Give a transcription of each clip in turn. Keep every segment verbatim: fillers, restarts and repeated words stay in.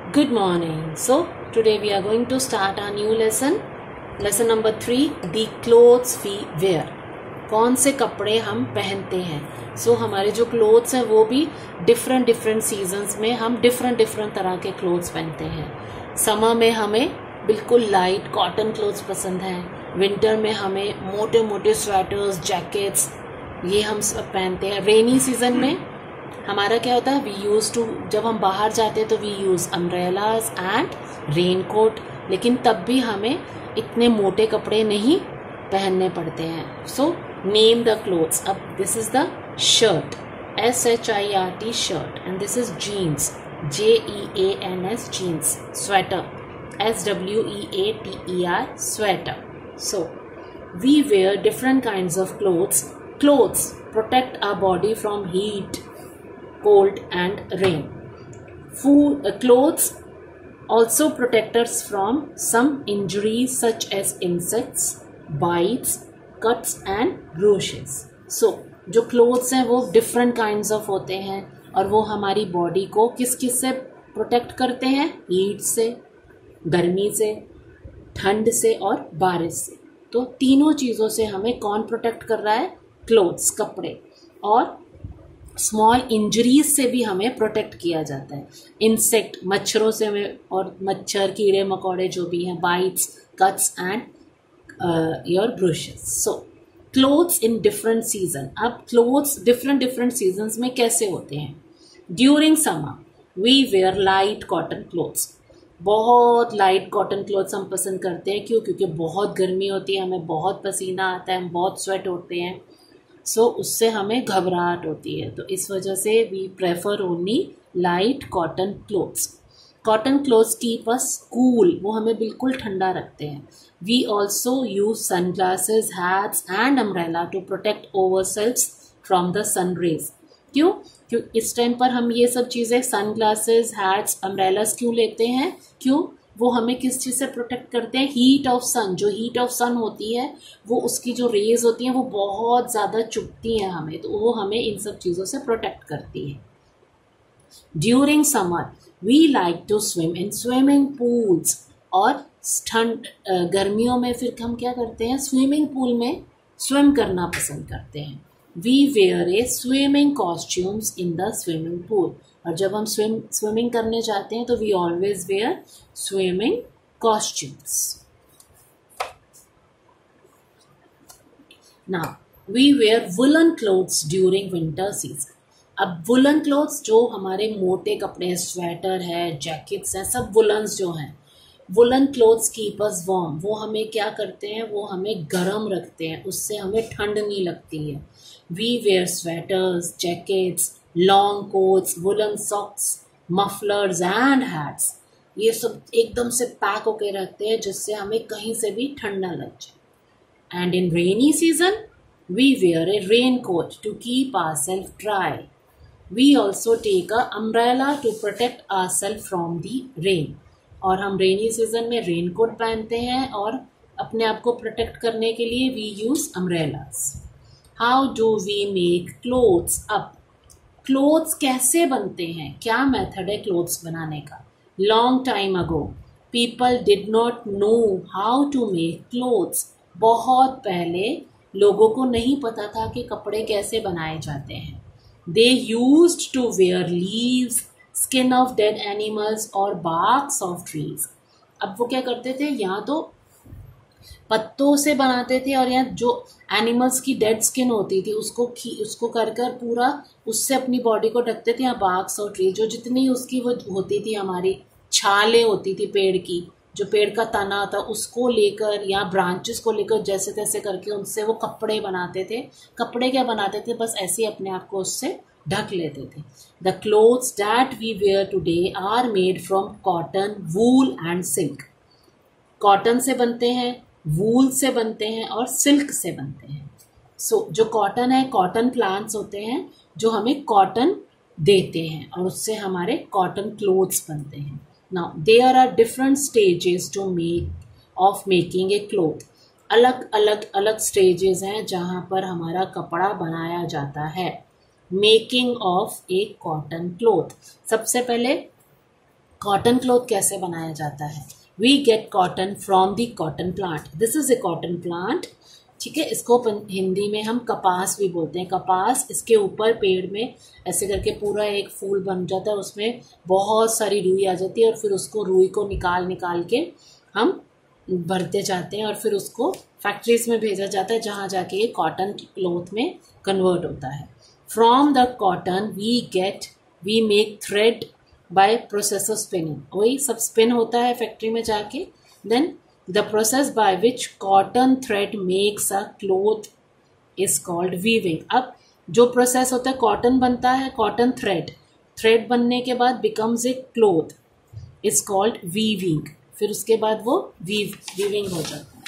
Good morning. So today we are going to start our new lesson. Lesson number three, the clothes we wear. कौन से कपड़े हम पहनते हैं. So so, हमारे जो क्लोथ्स हैं वो भी डिफरेंट डिफरेंट सीजन्स में हम डिफरेंट डिफरेंट तरह के क्लोथ्स पहनते हैं. समर में हमें बिल्कुल लाइट कॉटन क्लोथ्स पसंद हैं. विंटर में हमें मोटे मोटे स्वेटर्स, जैकेट्स ये हम सब पहनते हैं. रेनी सीजन में हमारा क्या होता है, वी यूज टू, जब हम बाहर जाते हैं तो we use umbrellas and rain coat. लेकिन तब भी हमें इतने मोटे कपड़े नहीं पहनने पड़ते हैं. So name the clothes. अब this is the shirt, S H I R T shirt, and this is jeans, J E A N S jeans. Sweater, S W E A T E R sweater. So we wear different kinds of clothes. Clothes protect our body from heat, cold and rain. Food, uh, clothes also protect us from some injuries such as insects, bites, cuts and bruises. So जो clothes हैं वो different kinds of होते हैं और वो हमारी body को किस किस से protect करते हैं. heat से, गर्मी से, ठंड से और बारिश से. तो तीनों चीज़ों से हमें कौन protect कर रहा है? clothes, कपड़े. और स्मॉल इंजरीज से भी हमें प्रोटेक्ट किया जाता है. इंसेक्ट, मच्छरों से हमें, और मच्छर, कीड़े मकोड़े जो भी हैं, bites, cuts and your brushes. So clothes in different season. अब क्लोथ्स डिफरेंट डिफरेंट सीजन्स में कैसे होते हैं. During summer we wear light cotton clothes. बहुत लाइट कॉटन क्लोथ्स हम पसंद करते हैं. क्यों? क्योंकि बहुत गर्मी होती है, हमें बहुत पसीना आता है, हम बहुत स्वेट होते हैं. सो so, उससे हमें घबराहट होती है. तो इस वजह से we prefer only light cotton clothes. Cotton clothes keep us cool, वो हमें बिल्कुल ठंडा रखते हैं. We also use sunglasses, hats and umbrella to protect ourselves from the sun rays. क्यों? क्यों इस टाइम पर हम ये सब चीज़ें, सन ग्लासेज, हैट्स, अम्ब्रेलास क्यों लेते हैं? क्यों? वो हमें किस चीज़ से प्रोटेक्ट करते हैं? Heat of sun. जो हीट ऑफ सन होती है वो, उसकी जो रेज होती हैं वो बहुत ज़्यादा चुभती हैं हमें, तो वो हमें इन सब चीज़ों से प्रोटेक्ट करती है. During summer we like to swim in swimming pools. और ठंड, गर्मियों में फिर हम क्या करते हैं? स्विमिंग पूल में स्विम करना पसंद करते हैं. We wear a swimming costumes in the swimming pool. और जब हम स्विम स्विमिंग करने जाते हैं तो we always wear swimming costumes. Now we wear woollen clothes during winter season. अब वुलन क्लोथ्स जो हमारे मोटे कपड़े, स्वेटर है, जैकेट्स हैं, सब वुलन्स जो हैं. Woollen clothes keep us warm. वो हमें क्या करते हैं? वो हमें गर्म रखते हैं, उससे हमें ठंड नहीं लगती है. We wear sweaters, jackets, long coats, woollen socks, mufflers and hats. ये सब एकदम से पैक होके रखते हैं जिससे हमें कहीं से भी ठंड ना लग जाए. And in rainy season we wear a rain coat to keep ourself dry. We also take a umbrella to protect ourself from the rain. और हम रेनी सीजन में रेन कोट पहनते हैं और अपने आप को प्रोटेक्ट करने के लिए we use umbrellas. How do we make clothes. अब क्लोथ्स कैसे बनते हैं? क्या मेथड है क्लोथ्स बनाने का? Long time ago people did not know how to make clothes. बहुत पहले लोगों को नहीं पता था कि कपड़े कैसे बनाए जाते हैं. They used to wear leaves, skin of dead animals और बार्क्स ऑफ ट्रीज. अब वो क्या करते थे? यहाँ तो पत्तों से बनाते थे और यहाँ जो एनिमल्स की डेड स्किन होती थी उसको खी उसको कर कर पूरा उससे अपनी बॉडी को ढकते थे. यहाँ बार्क्स और ट्री, जो जितनी उसकी वो होती थी, हमारी छालें होती थी पेड़ की, जो पेड़ का तना था उसको लेकर या ब्रांचेस को लेकर जैसे तैसे करके उनसे वो कपड़े बनाते थे. कपड़े क्या बनाते थे? बस ऐसे ही अपने आप को उससे ढक लेते थे. The clothes that we wear today are made from cotton, wool and silk. Cotton से बनते हैं, वूल से बनते हैं और सिल्क से बनते हैं. सो so, जो कॉटन है, कॉटन प्लांट्स होते हैं जो हमें कॉटन देते हैं और उससे हमारे कॉटन क्लोथ्स बनते हैं. Now there are different stages to make of making a cloth. अलग अलग अलग स्टेजेस हैं जहाँ पर हमारा कपड़ा बनाया जाता है. Making of a cotton cloth. सबसे पहले कॉटन क्लॉथ कैसे बनाया जाता है? We get cotton from the cotton plant. This is a cotton plant. ठीक है, इसको हिंदी में हम कपास भी बोलते हैं. कपास, इसके ऊपर पेड़ में ऐसे करके पूरा एक फूल बन जाता है, उसमें बहुत सारी रुई आ जाती है और फिर उसको रुई को निकाल निकाल के हम भरते जाते हैं और फिर उसको फैक्ट्रीज में भेजा जाता है, जहाँ जाके ये कॉटन क्लॉथ में कन्वर्ट होता है. From the cotton we get we make thread by process of spinning. वही सब स्पिन होता है फैक्ट्री में जाके. Then the process by which cotton thread makes a cloth is called weaving. अब जो प्रोसेस होता है, कॉटन बनता है, कॉटन थ्रेड थ्रेड बनने के बाद becomes a cloth is called weaving. फिर उसके बाद वो वीव वीविंग हो जाता है.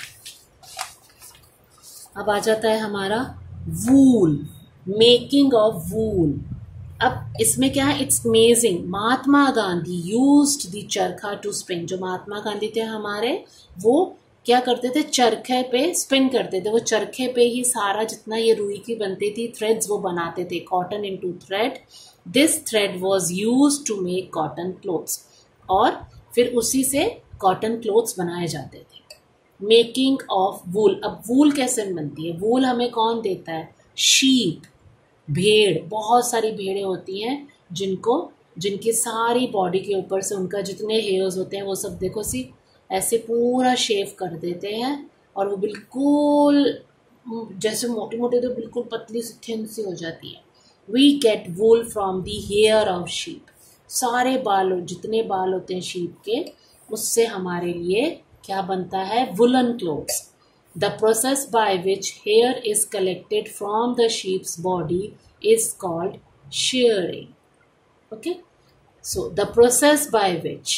अब आ जाता है हमारा वूल, मेकिंग ऑफ वूल. अब इसमें क्या है, it's amazing. Mahatma Gandhi used the charkha to spin. जो महात्मा गांधी थे हमारे, वो क्या करते थे, चरखे पे स्पिन करते थे. वो चरखे पे ही सारा जितना ये रुई की बनती थी थ्रेड्स, वो बनाते थे. Cotton into thread. This thread was used to make cotton clothes. और फिर उसी से कॉटन क्लोथ्स बनाए जाते थे. Making of wool. अब वूल कैसे बनती है? वूल हमें कौन देता है? शीप, भेड़. बहुत सारी भेड़ें होती हैं जिनको जिनकी सारी बॉडी के ऊपर से उनका जितने हेयर्स होते हैं वो सब देखो सी ऐसे पूरा शेव कर देते हैं और वो बिल्कुल जैसे मोटी मोटी तो बिल्कुल पतली सी थिन सी हो जाती है. We get wool from the hair of sheep. सारे बाल, जितने बाल होते हैं शीप के, उससे हमारे लिए क्या बनता है? Woollen clothes. The process by which hair is collected from the sheep's body is called shearing. Okay, so the process by which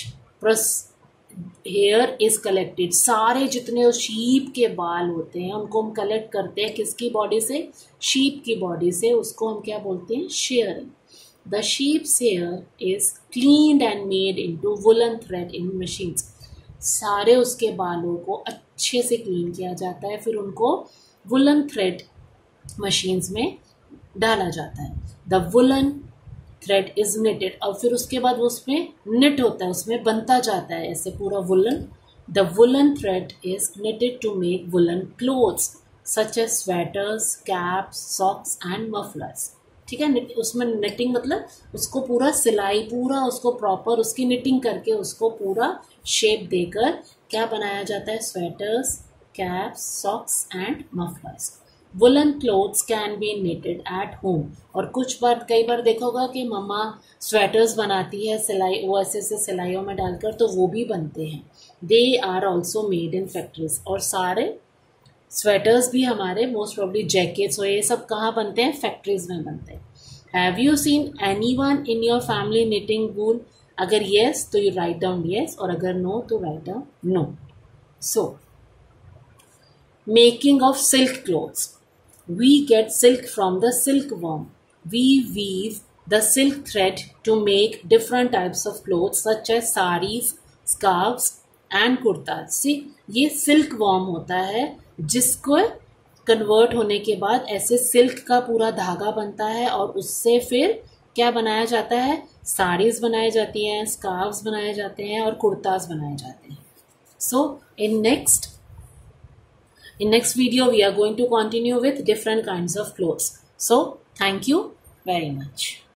hair is collected. सारे जितने शीप के बाल होते हैं उनको हम कलेक्ट करते हैं किसकी बॉडी से? शीप की बॉडी से. उसको हम क्या बोलते हैं? Shearing. The sheep's hair is cleaned and made into woollen thread in machines. सारे उसके बालों को अच्छे से क्लीन किया जाता है, फिर उनको वुलन थ्रेड मशीन्स में डाला जाता है. The woollen thread is knitted. और फिर उसके बाद वो उसमें निट होता है, उसमें बनता जाता है ऐसे पूरा woollen. The woollen thread is knitted to make woollen clothes such as sweaters, caps, socks and mufflers. ठीक है, उसमें निटिंग मतलब उसको पूरा सिलाई, पूरा उसको प्रॉपर उसकी निटिंग करके उसको पूरा शेप देकर क्या बनाया जाता है? Sweaters, caps, socks and mufflers. Woollen clothes can be knitted at home. और कुछ बार कई बार देखोगा कि मम्मा स्वेटर्स बनाती है सिलाई, वो ऐसे ऐसे सिलाइयों में डालकर, तो वो भी बनते हैं. They are also made in factories. और सारे स्वेटर्स भी हमारे, मोस्ट प्रॉब्ली जैकेट्स हो, ये सब कहाँ बनते हैं? फैक्ट्रीज में बनते हैं. Have you seen anyone in your family knitting wool? अगर येस तो यू राइट डाउन येस, और अगर नो तो write down no. So making of silk clothes. We get silk from the silkworm. We weave the silk thread to make different types of clothes such as saris, scarves and kurtas. See, ये silkworm होता है जिसको convert होने के बाद ऐसे silk का पूरा धागा बनता है और उससे फिर क्या बनाया जाता है? साड़ीज बनाई जाती हैं, स्कार्व्स बनाए जाते हैं और कुर्ताज बनाए जाते हैं. So in next In next video, we are going to continue with different kinds of clothes. So, thank you very much.